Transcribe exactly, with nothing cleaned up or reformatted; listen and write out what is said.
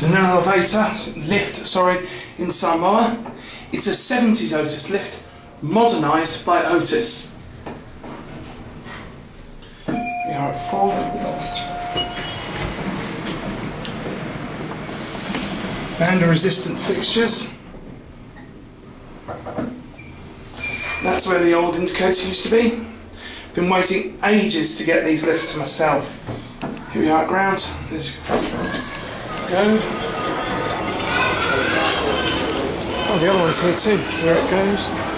an elevator, lift, sorry, in Samoa. It's a seventies Otis lift, modernised by Otis. We are at four. Founder resistant fixtures. That's where the old indicator used to be. Been waiting ages to get these lifts to myself. Here we are at ground. There's go. Oh, the other one's here too. There it goes.